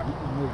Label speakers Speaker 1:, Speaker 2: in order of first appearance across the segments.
Speaker 1: move.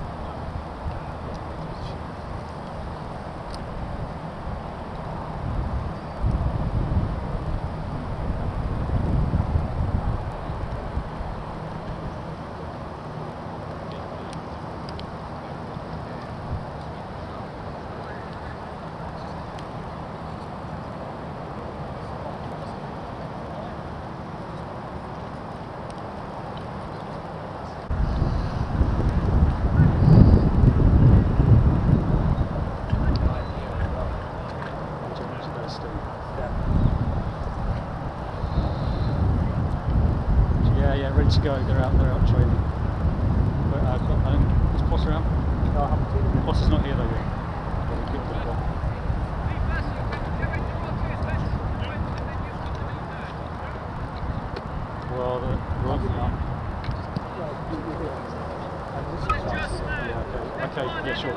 Speaker 1: Yeah, ready to go. They're out training. But is Poss around? No, I haven't seen him. Poss is not here though yet. Well, we're on now. Yeah, okay, yeah, sure.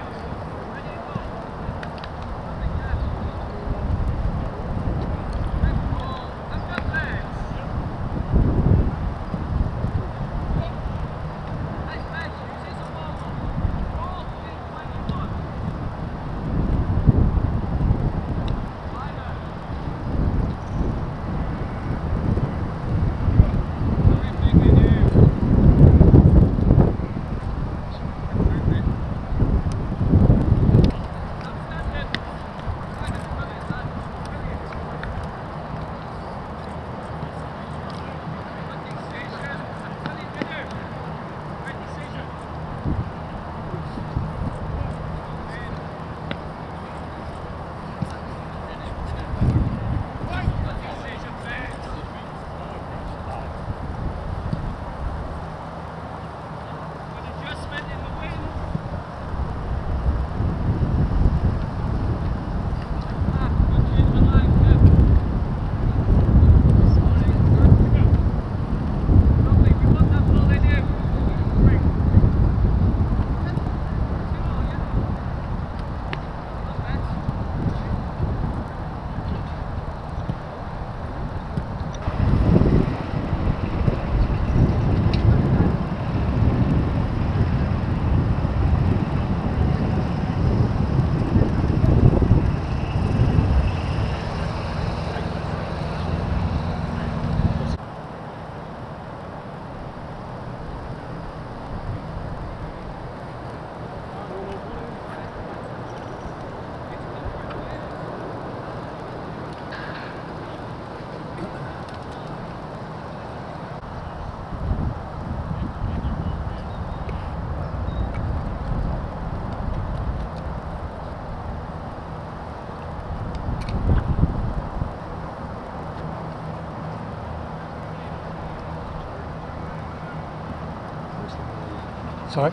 Speaker 1: Sorry?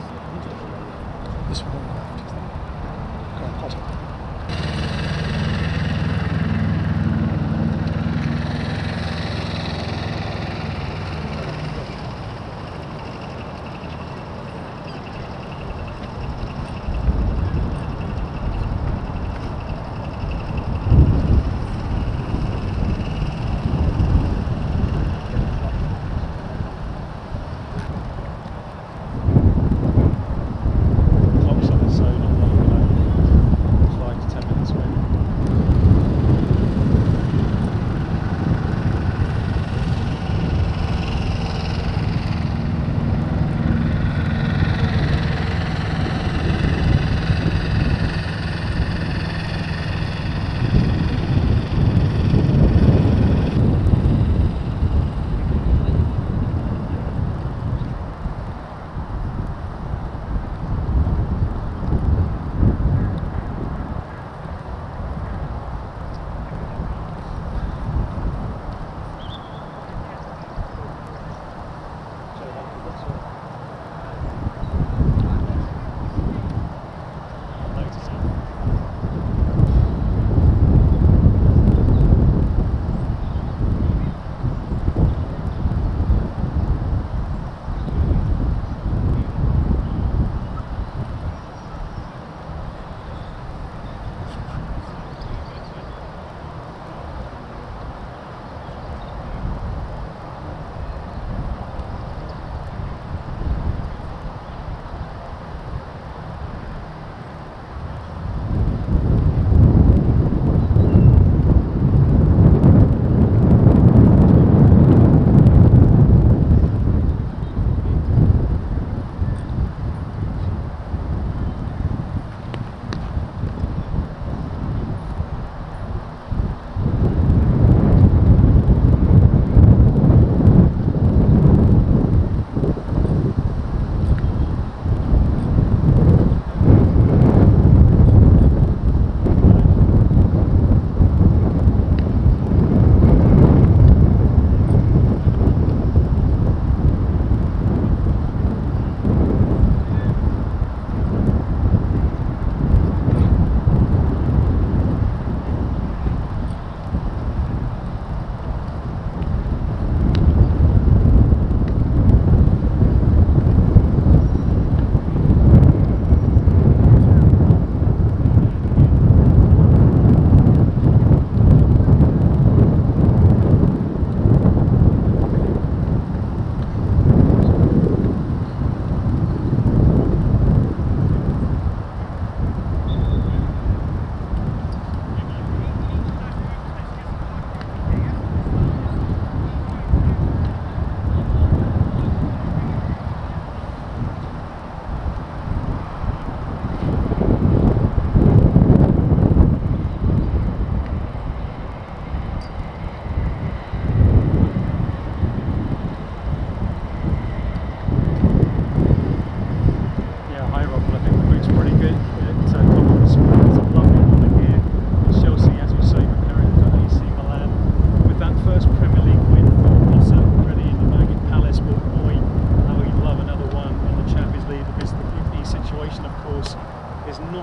Speaker 1: This one on the left. Go on, pause it.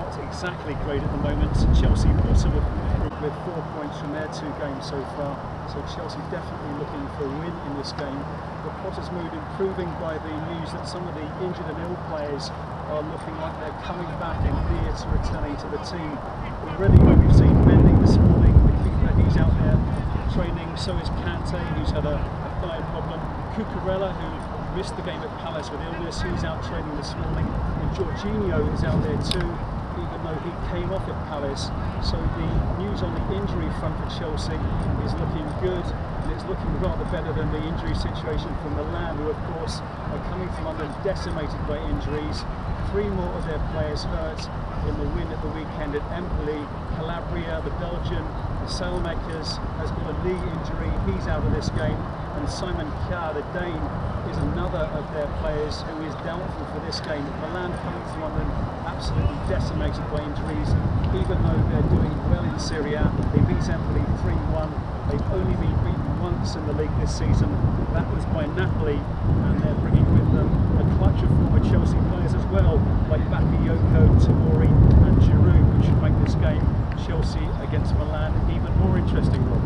Speaker 1: not exactly great at the moment. Chelsea bottom of the group with 4 points from their 2 games so far. So Chelsea definitely looking for a win in this game. The Potter's mood improving by the news that some of the injured and ill players are looking like they're coming back and near to returning to the team. Already we've seen Mendy this morning, the keeper, he's out there training. So is Kante, who's had a thigh problem. Cucurella, who missed the game at Palace with illness, he's out training this morning. And Jorginho is out there too, even though he came off at Palace. So the news on the injury front for Chelsea is looking good, and it's looking rather better than the injury situation for Milan, who of course are coming from under decimated by injuries. 3 more of their players hurt in the win at the weekend at Empoli. Calabria, the Belgian, the Saelmakers, has got a knee injury, he's out of this game. And Simon Kjaer, the Dane, is another of their players who is doubtful for this game. Milan coming to London absolutely decimated by injuries, even though they're doing well in Serie A. They beat Empoli 3-1. They've only been beaten once in the league this season. That was by Napoli, and they're bringing with them a clutch of former Chelsea players as well, like Bakayoko, Tomori and Giroud, which should make this game, Chelsea against Milan, even more interesting, Rob.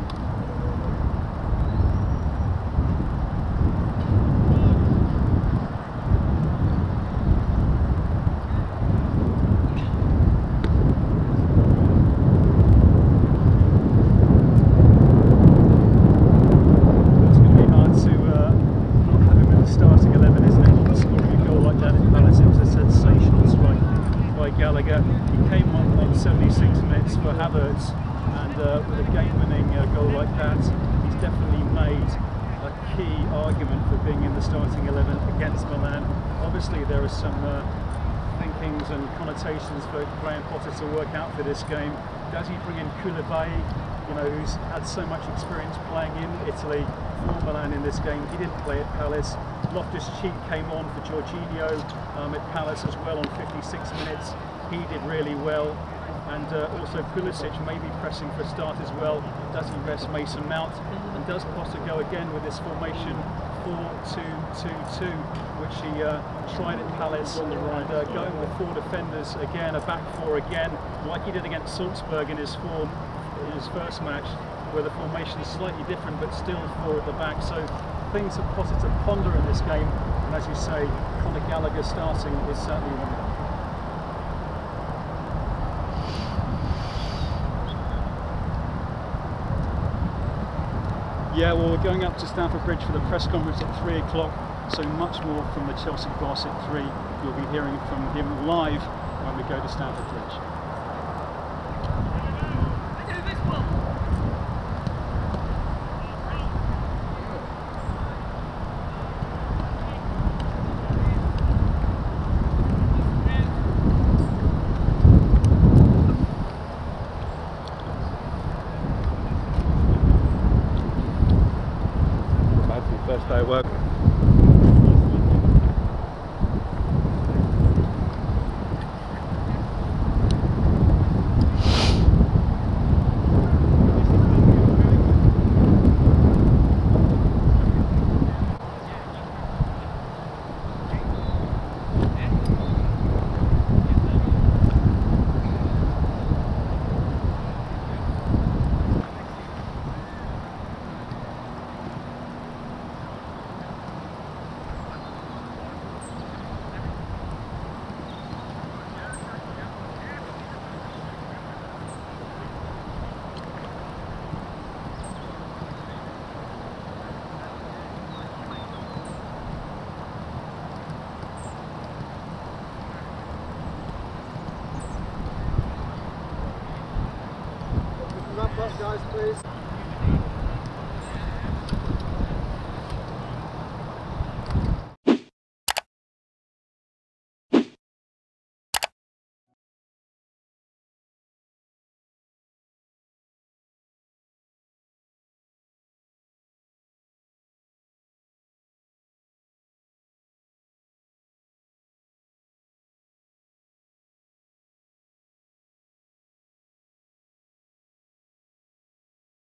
Speaker 1: With a game-winning goal like that, he's definitely made a key argument for being in the starting 11 against Milan. Obviously there are some thinkings and connotations for Graham Potter to work out for this game. Does he bring in Koulibaly, you know, who's had so much experience playing in Italy for Milan in this game? He didn't play at Palace. Loftus-Cheek came on for Jorginho at Palace as well on 56 minutes. He did really well. And also Pulisic may be pressing for a start as well. Does he rest Mason Mount? And does Potter go again with this formation 4-2-2-2, which he tried at Palace, and going with 4 defenders again, a back 4 again, like he did against Salzburg in his first match, where the formation is slightly different but still 4 at the back. So things for Potter to ponder in this game, and as you say, Conor Gallagher starting is certainly one of them. Yeah, well, we're going up to Stamford Bridge for the press conference at 3 o'clock, so much more from the Chelsea boss at 3. You'll be hearing from him live when we go to Stamford Bridge. First day of work.
Speaker 2: Wrap up, guys, please.